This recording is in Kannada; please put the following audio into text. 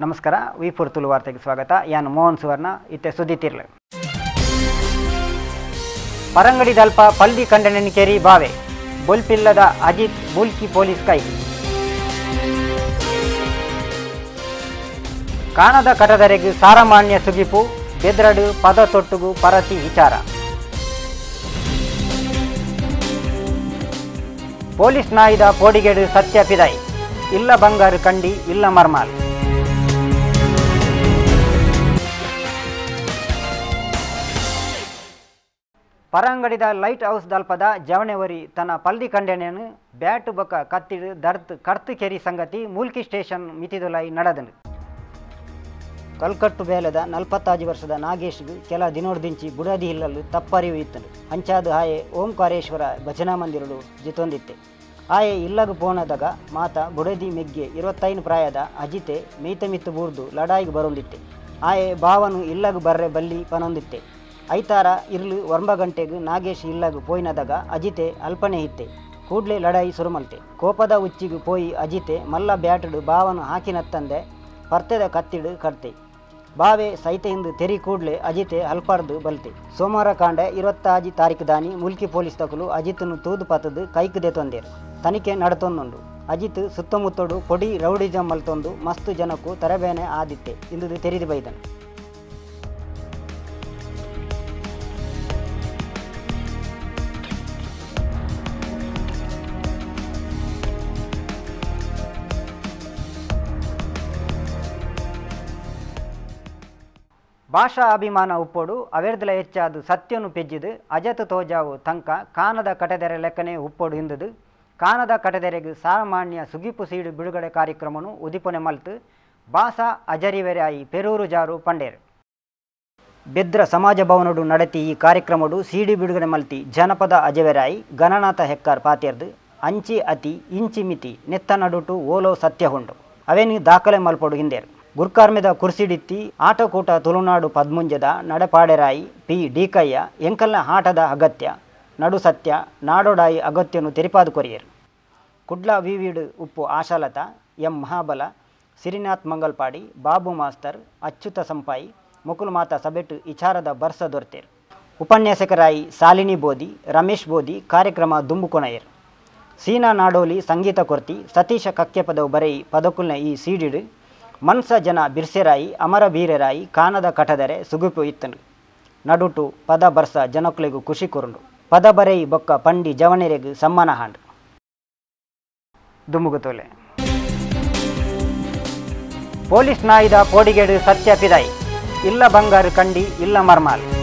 ನಮಸ್ಕಾರ ವಿ4 ತುಳು ವಾರ್ತೆಗೆ ಸ್ವಾಗತ. ಯಾನು ಮೋಹನ್ ಸುವರ್ಣ ಇತ್ತೆ ಸುದ್ದಿ ತಿರ್ಲೆ. ಪರಂಗಡಿ ದಲ್ಪ ಪಲ್ದಿ ಕಂಡನೆನಿಕೇರಿ ಬಾವೆ ಬೊಲ್ಪಿಲ್ಲದ ಅಜಿತ್ ಬುಲ್ಕಿ ಪೊಲೀಸ್ ಕೈ. ಕಾಣದ ಕಟದರೆಗೂ ಸಾರಮಾನ್ಯ ಸುಗಿಪು ಬೆದ್ರಡು ಪದ ತೊಟ್ಟುಗು ಪರತಿ ವಿಚಾರ. ಪೊಲೀಸ್ ನಾಯಿದ ಪೋಡಿಗೆಡು ಸತ್ಯ ಪಿದಾಯಿ ಇಲ್ಲ ಬಂಗಾರು ಕಂಡಿ ಇಲ್ಲ ಮರ್ಮಾಲ್. ಪರಂಗಡಿದ ಲೈಟ್ ಹೌಸ್ ದಲ್ಪದ ಜವಣೆವರಿ ತನ್ನ ಪಲ್ದಿ ಕಂಡೆನೆಯನ್ನು ಬ್ಯಾಟು ಬೊಕ್ಕ ಕತ್ತಿಡು ದರ್ತ್ ಕರ್ತು ಕೆರಿ ಸಂಗತಿ ಮೂಲ್ಕಿ ಸ್ಟೇಷನ್ ಮಿತಿದೊಲಾಯಿ ನಡೆದನು. ಕಲ್ಕಟ್ಟು ಬೇಲದ 45 ವರ್ಷದ ನಾಗೇಶ್ಗೂ ಕೆಲ ದಿನೋಡ್ದಿಂಚಿ ಬುಡದಿ ಹಿಲ್ಲಲು ತಪ್ಪರಿವು ಇತ್ತನು. ಅಂಚಾದು ಆಯೆ ಓಂಕಾರೇಶ್ವರ ಭಜನಾ ಮಂದಿರಡು ಜಿತೊಂದಿತ್ತೆ. ಆಯೆ ಇಲ್ಲಗು ಪೋಣದಾಗ ಮಾತ ಬುಡದಿ ಮೆಗ್ಗೆ 25 ಪ್ರಾಯದ ಅಜಿತೆ ಮೇಯ್ತಮಿತ್ತು ಬೂರ್ದು ಲಡಾಯಿಗೆ ಬರೊಂದಿತ್ತೆ. ಆಯೆ ಭಾವನು ಇಲ್ಲಗು ಬರ್ರೆ ಬಲ್ಲಿ ಪನೊಂದಿತ್ತೆ. ಐತಾರ ಇರ್ಲು 9 ಗಂಟೆಗೂ ನಾಗೇಶ್ ಇಲ್ಲಗು ಪೋಯ್ನದಾಗ ಅಜಿತೆ ಅಲ್ಪನೆ ಇತ್ತೆ. ಕೂಡ್ಲೆ ಲಡಾಯಿ ಸುರುಮಲ್ತೆ. ಕೋಪದ ಉಚ್ಚಿಗೂ ಪೋಯಿ ಅಜಿತೆ ಮಲ್ಲ ಬ್ಯಾಟುಡು ಭಾವನು ಹಾಕಿನತ್ತಂದೆ ಪರ್ತೆದ ಕತ್ತಿಡು ಕಡ್ತೆ. ಬಾವೆ ಸೈತೆಯಿಂದ ತೆರಿ ಕೂಡ್ಲೆ ಅಜಿತೆ ಅಲ್ಪಾರ್ದು ಬಲ್ತೆ. ಸೋಮವಾರ ಕಾಂಡೆ 26 ತಾರೀಕು ದಾನಿ ಮುಲ್ಕಿ ಪೊಲೀಸ್ ತಕಲು ಅಜಿತನು ತೂದು ಪತ್ತದು ಕೈಕದೆ ತೊಂದೇರು. ತನಿಖೆ ನಡತೊಂದುಂಡು. ಅಜಿತ್ ಸುತ್ತಮುತ್ತಡು ಪೊಡಿ ರೌಡಿಜಂ ಮಲ್ತೊಂದು ಮಸ್ತು ಜನಕ್ಕೂ ತರಬೇನೆ ಆದಿತ್ತೆ ಇಂದು ತೆರಿದು ಬೈದನು. ಭಾಷಾ ಅಭಿಮಾನ ಉಪ್ಪೋಡು ಅವೆರ್ದಲ ಹೆಚ್ಚಾದು ಸತ್ಯನು ಪೆಜ್ಜಿದು ಅಜತ್ ತೋಜಾವು ತಂಕ ಕಾನದ ಕಟೆದೆರೆ ಲೆಕ್ಕನೆ ಉಪ್ಪೋಡು ಹಿಂದುದು. ಕಾನದ ಕಟೆದೆರೆಗೂ ಸಾಮಾನ್ಯ ಸುಗಿಪು ಸೀಡು ಬಿಡುಗಡೆ ಕಾರ್ಯಕ್ರಮನು ಉದಿಪೊನೆ ಮಲ್ತು ಭಾಷಾ ಅಜರಿವೆರೆ ಆಯಿ ಪೆರೂರು ಜಾರು ಪಂಡೇರು. ಬೆದ್ರ ಸಮಾಜ ಭವನಡು ನಡೆತಿ ಈ ಕಾರ್ಯಕ್ರಮಡು ಸಿಡಿ ಬಿಡುಗಡೆ ಮಲ್ತಿ ಜನಪದ ಅಜವೆರಾಯಿ ಗಣನಾಥ ಹೆಕ್ಕಾರ್ ಪಾತ್ಯರ್ದು ಅಂಚಿ ಅತಿ ಇಂಚಿ ಮಿತಿ ನೆತ್ತ ನಡುಟು ಓಲೋ ಸತ್ಯ ಹೊಂಡು ಅವೇನು ದಾಖಲೆ ಮಲ್ಪಡು ಹಿಂದೇರು. ಗುರ್ಕಾರ್ಮೆದ ಕುರ್ಸಿಡಿತ್ತಿ ಆಟಕೂಟ ತುಳುನಾಡು ಪದ್ಮುಂಜದ ನಡೆಪಾಡೆರಾಯಿ ಪಿ ಡಿಕಯ್ಯ ಎಂಕಲ್ನ ಆಟದ ಅಗತ್ಯ ನಡು ಸತ್ಯ ನಾಡೋಡಾಯಿ ಅಗತ್ಯನು ತೆರಿಪಾದು ಕೊರಿಯರು. ಕುಡ್ಲ ವಿವಿಡು ಉಪ್ಪು ಆಶಾಲತಾ ಎಂ ಮಹಾಬಲ ಸಿರಿನಾಥ್ ಮಂಗಲ್ಪಾಡಿ ಬಾಬು ಮಾಸ್ತರ್ ಅಚ್ಯುತ ಸಂಪಾಯಿ ಮುಕುಲು ಮಾತಾ ಸಬೆಟ್ಟು ಇಚಾರದ ಬರ್ಸ ದೊರೆತೇರು. ಉಪನ್ಯಾಸಕರಾಯಿ ಸಾಲಿನಿ ಬೋಧಿ ರಮೇಶ್ ಬೋಧಿ ಕಾರ್ಯಕ್ರಮ ದುಂಬುಕೊಣಯರು. ಸೀನಾ ನಾಡೋಲಿ ಸಂಗೀತ ಕೊರ್ತಿ ಸತೀಶ ಕಕ್ಕೆಪದವು ಬರೆಯಿ ಪದಕುಲ್ನ ಈ ಸೀಡಿಡು ಮನ್ಸ ಜನ ಬಿರ್ಸೆರಾಯಿ ಅಮರ ಬೀರೆರಾಯಿ ಕಾನದ ಕಟದರೆ ಸುಗುಪು ಇತ್ತನು. ನಡುಟು ಪದ ಬರ್ಸ ಜನಕುಲೆಗೂ ಖುಷಿ ಕೊರುಂಡು. ಪದ ಬರೆಯಿ ಬೊಕ್ಕ ಪಂಡಿ ಜವಣೆರೆಗೂ ಸಮ್ಮಾನ ಹಾಂಡು ದುಮ್ಮುಗುತೋಲೆ. ಪೊಲೀಸ್ ನಾಯಿದ ಪೋಡಿಗೆಡು ಸತ್ಯ ಪಿದಾಯಿ ಇಲ್ಲ ಬಂಗಾರು ಕಂಡಿ ಇಲ್ಲ ಮರ್ಮಾಲ್.